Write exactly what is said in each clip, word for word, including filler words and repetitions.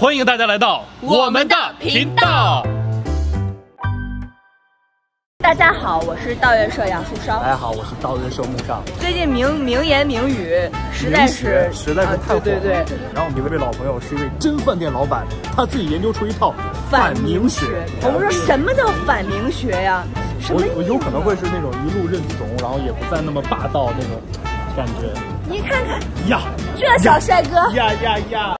欢迎大家来到我们的频道。 大家好，我是道乐社杨树梢。 大家好，我是道乐社木上。 最近名名言名语实在是实在是太火了， 对对对。 然后我们有一位老朋友是一位真饭店老板，他自己研究出一套反名学。 我们说什么叫反名学呀？什么？ 我有可能会是那种一路认怂，然后也不再那么霸道那种感觉。 你看看呀， 这小帅哥呀呀呀！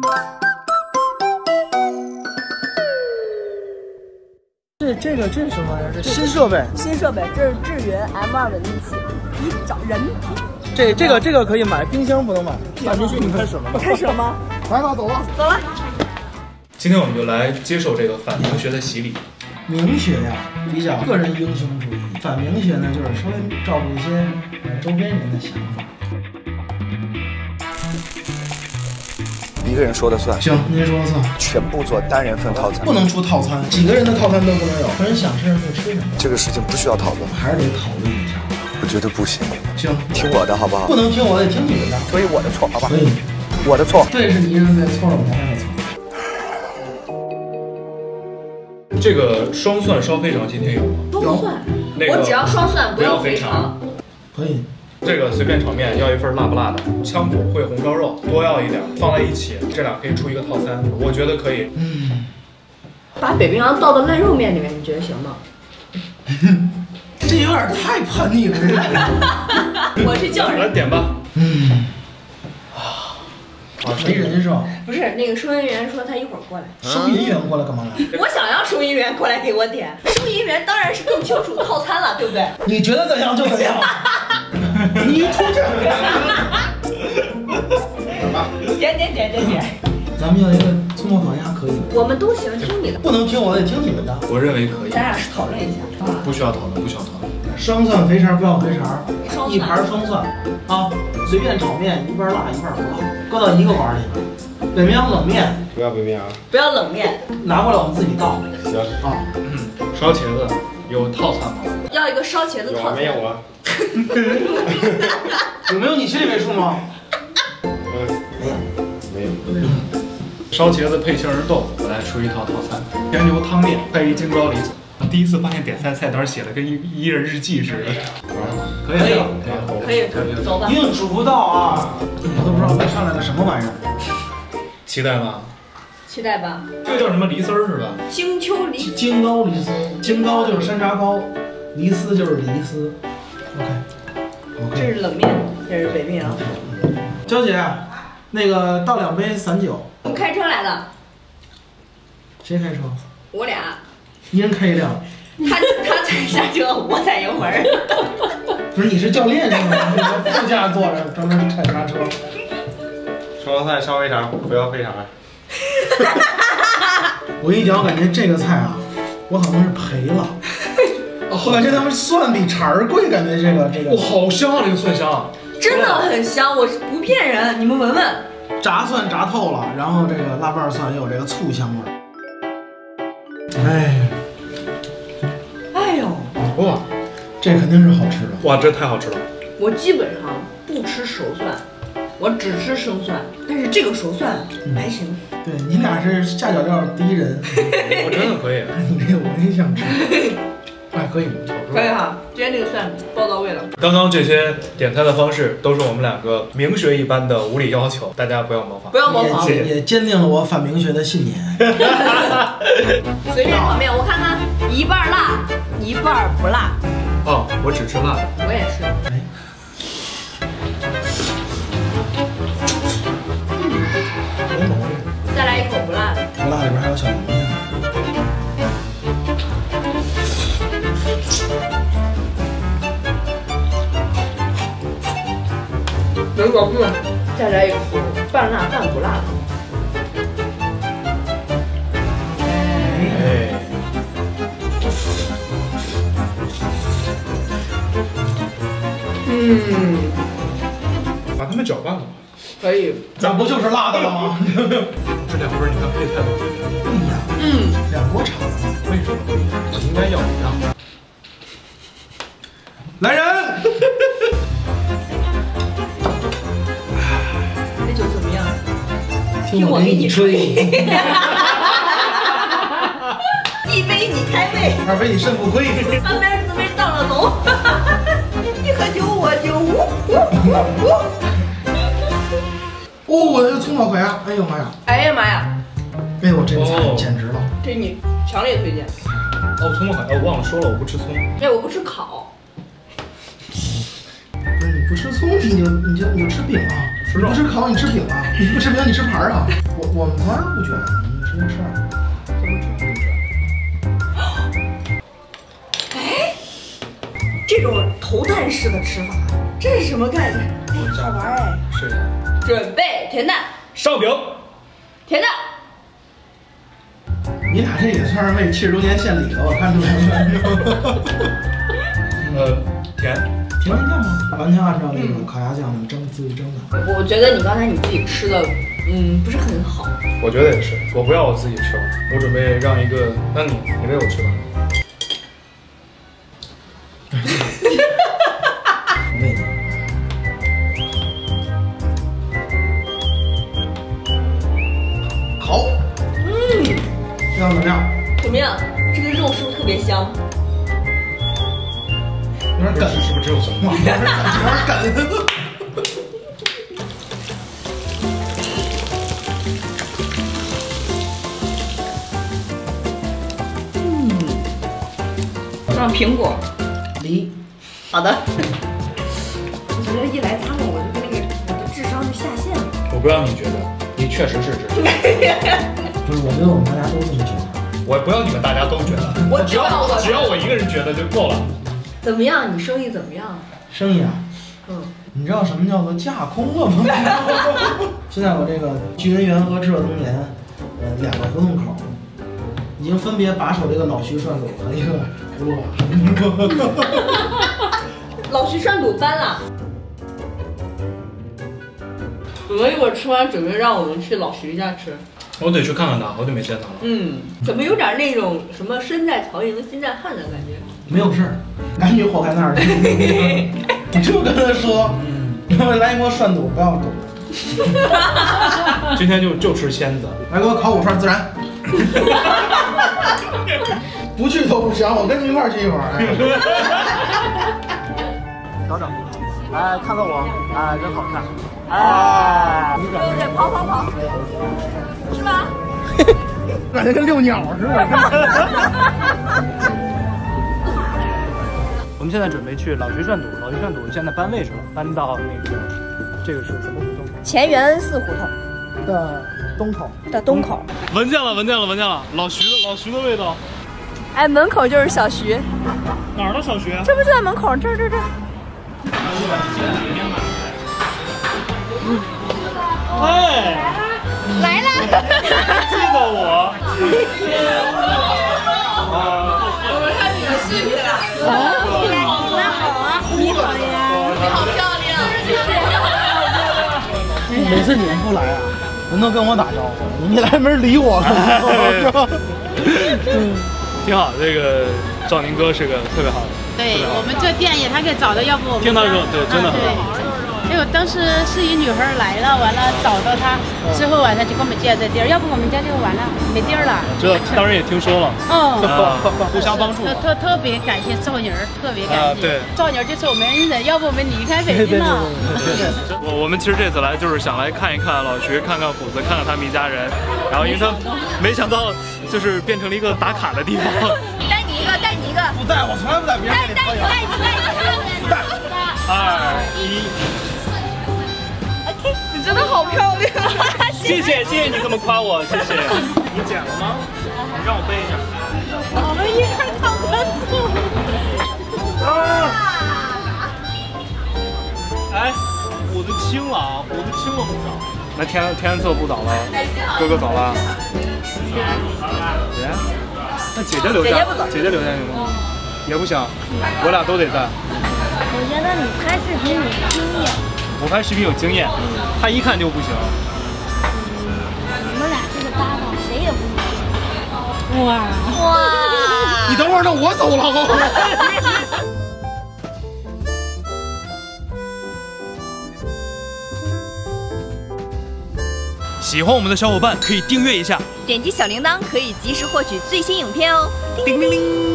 这这个这是什么玩意儿？这新设备， 新设备，这是智云 M 二稳定器，你找人。 这这个这个可以买，冰箱不能买。反名学已经开始了吗？ 开始了吗？ 来吧，走了， 走了。 今天我们就来接受这个反名学的洗礼。 名学呀，比较个人英雄主义；反名学呢，就是稍微照顾一些周边人的想法。 一个人说了算。 行，您说了算。 全部做单人份套餐， 不能出套餐，几个人的套餐都不能有。个人想吃什么就吃什么。 这个事情不需要讨论， 还是得讨论一下。 我觉得不行。 行， 听我的好不好？ 不能听我的，听你们的。 所以我的错，好吧？ 所以我的错。 对是你一人对，错了我们的错。 这个双蒜烧肥肠今天有吗？ 双蒜， 那个我只要双蒜，不要肥肠。 可以。 这个随便炒面要一份辣不辣的，羌补烩红烧肉多要一点，放在一起，这俩可以出一个套餐，我觉得可以。 嗯， 把北冰洋倒到烂肉面里面，你觉得行吗？ 这有点太叛逆了。 我去叫人。 来点吧。 嗯。啊，没人是吧？ 不是，那个收银员说他一会儿过来。 收银员过来干嘛来？ 我想要收银员过来给我点，收银员当然是更清楚套餐了，对不对？ 你觉得怎样就怎样。你出这个。 点点点点点。 咱们要一个葱爆烤鸭可以。 我们都行，听你的。 不能听我的，听你们的。 我认为可以。 咱俩是讨论一下。 不需要讨论，不需要讨论。 双蒜肥肠不要肥肠， 双一盘双蒜啊，随便炒面一半辣一半不辣，搁到一个碗里。北冰洋冷面不要北冰洋， 不要冷面， 拿过来我们自己倒。 行啊， 嗯，烧茄子有套餐吗？ 要一个烧茄子套餐。 没有啊？ 有没有你心里没数吗？ 嗯，没有，没有，没有。 烧茄子配杏仁豆腐，我来出一套套餐。甜牛汤面配一京高梨子。第一次发现点菜菜单写的跟一一人日记似的。可以，可以， 可以，可以，走吧。 一定煮不到啊！我都不知道会上来个什么玩意儿。 期待吗？ 期待吧。 这个叫什么梨丝儿是吧？ 京秋梨。 京高梨丝，京高就是山楂糕，梨丝就是梨丝。OK。 这是冷面，这是北冰洋。 娇姐，那个倒两杯散酒。 我们开车来的。 谁开车？ 我俩。 一人开一辆。 他他踩刹车，我踩油门。 不是，你是教练是吗？副驾坐着专门踩刹车。 双菜烧肥肠，不要肥肠。 我跟你讲，我感觉这个菜啊，我可能是赔了。我感觉他们蒜比肠儿贵，感觉这个这个。 哇，好香啊！这个蒜香， 真的很香，我不骗人，你们闻闻。 炸蒜炸透了，然后这个腊瓣蒜又有这个醋香味儿。哎， 哎呦， 哇， 这肯定是好吃的。 哇，这太好吃了。 我基本上不吃熟蒜，我只吃生蒜，但是这个熟蒜还行。 嗯、对你俩是下脚料第一人。 我真的可以。 你这我也想吃。哎，可以， 可以哈，今天这个蒜爆到位了。 刚刚这些点菜的方式都是我们两个名学一般的无理要求，大家不要模仿， 不要模仿， 也, 也坚定了我反名学的信念。 随便炒面，我看看，一半辣，一半不辣。 哦，我只吃辣的。 我也是。哎。嗯。再来一口不辣的。 不辣里边还有小龙虾。 如果不，再来一口半辣半不辣的。 哎， 嗯， 把它们搅拌了。 可以。 咱不就是辣的了吗？ 这两份你看配菜都不一样。 不一样。 嗯， 两锅炒。 为什么不一样？我应该要一样。 来人！ 这酒怎么样？ 挺听我给你吹。 一杯你开胃， 二杯你肾不亏， 三杯四杯到了头。你喝酒我就呜呜呜。 哦，我的葱爆烤鸭，哎呦妈呀！ 哎呀妈呀！ 哎呦，这个菜简直了！ 这你强烈推荐。 哦，葱爆烤鸭，我忘了说了，我不吃葱。 哎，我不吃烤。 不是你不吃葱，你就你就你就吃饼啊！ 吃肉。 不吃烤，你吃饼啊！你不吃饼，你吃盘啊！我我们从来不卷，我们直接吃。 怎么吃？哎，这种投弹式的吃法，这是什么概念？哎，好玩哎！ 是。 准备甜蛋。 烧饼。 甜蛋。 你俩这也算是为七十周年献礼了，我看出来了。 呃，甜。 甜面酱吗？完全按照那个烤鸭酱那么蒸自己蒸的。 我觉得你刚才你自己吃的，嗯，不是很好。 我觉得也是，我不要我自己吃了，我准备让一个，那你你喂我吃吧。 我喂你。好。嗯。这样怎么样？ 怎么样？这个肉是不是特别香？ 有点梗， 是不是只有葱啊？ 有点梗，有点梗。 嗯，上苹果， 梨。 好的。我觉得一来他们，我就那个我的智商就下线了。 我不要你觉得，你确实是智商。 不是，我觉得我们大家都这么觉得。 我不要你们大家都觉得， 我只要只要我一个人觉得就够了。 怎么样？你生意怎么样？ 生意啊， 嗯， 你知道什么叫做架空了吗？现在我这个聚恩园和知乐东园，呃，两个胡同口，已经分别把守这个老徐涮肚和一个葫芦娃。 老徐涮肚搬了。我们一会儿吃完，准备让我们去老徐家吃。 我得去看看他，好久没见他了。 嗯，怎么有点那种什么身在曹营心在汉的感觉？ 没有事儿，赶紧火开那儿去。你就跟他说，嗯，来一锅涮肚，不要肚。 今天就就吃签子， 来给我烤五串孜然。不去都不行，我跟你一块儿去一会儿。 调整，哎，看看我，哎，真好看，哎，你感对，跑跑跑，是吧？ 感觉跟遛鸟似的。 我们现在准备去老徐涮肚，老徐涮肚现在搬位置了，搬到那个这个是什么胡同？ 前园恩寺胡同的东口的东口。 闻见了，闻见了，闻见了，老徐的老徐的味道。 哎，门口就是小徐。 哪儿的小徐？ 这不就在门口？这儿这儿这儿。 哎， 来了。 记得我。 我们看你的视频了。你们好啊！你好呀！你好漂亮！ 每次你们不来啊，人都跟我打招呼，你来没人理我，是吧？ 挺好，这个赵宁哥是个特别好的。 对我们这店也他给找的，要不我们听他说，对，真的很好。 因为当时是一女孩来了，完了找到他之后啊，他就给我们介绍这地儿，要不我们家就完了，没地儿了。 这当然也听说了， 哦， 互相帮助。 特特特别感谢赵妮儿，特别感谢。 对， 赵妮儿就是我们恩人，要不我们离开北京了。 我我们其实这次来就是想来看一看老徐，看看虎子，看看他们一家人。然后因为他没想到就是变成了一个打卡的地方。 带你一个，带你一个。 不带，我从来不带别人给你合影。 带你，带你，带你。 不带。 二一。 你真的好漂亮！ 谢谢谢谢你这么夸我，谢谢。你剪了吗？你让我背一下。 我们一块躺着做。 啊！哎，虎子轻了啊，虎子轻了不少。那天天策不早了，哥哥走了。姐，那姐姐留下，姐姐留下行吗？也不行，我俩都得在。 我觉得你拍视频有经验。 我拍视频有经验，他一看就不行。 你们俩这个搭档谁也不行。 哇哇！ 你等会儿，那我走了。 喜欢我们的小伙伴可以订阅一下， 点击小铃铛可以及时获取最新影片哦。叮铃铃。